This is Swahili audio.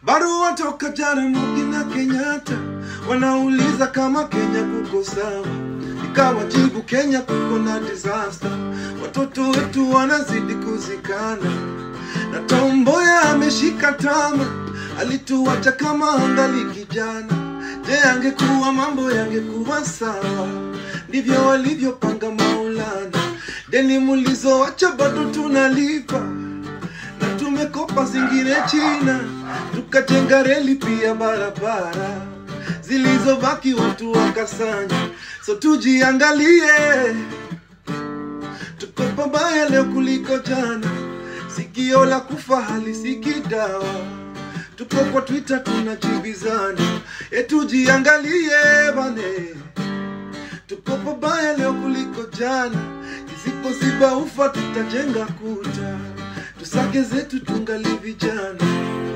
Barua toka Jaramogi na Kenyatta, wanauliza kama Kenya kuko sawa. Nikawajibu Kenya kuko na disaster, watoto wetu wanazidi kuzikana. Na Tom Mboya ameshika tama, alituacha kama angali kijana. Je, angekuwa mambo yangekuwa sawa? Ndivyo walivyopanga Maulana. Deni mulizoacha bado tunalipa, na tumekopa zingine China. Tukajenga reli pia barabara, zilizobaki watu wakasanya. So tujiangalie, tuko pabaya leo kuliko jana. Sikio la kufa halisiki dawa. Tuko kwa Twitter tunajibizana, tujiangalie bane. Tuko pabaya leo kuliko jana, isipoziba ufa tutajenga kuta. Tusake zetu tungali vijana.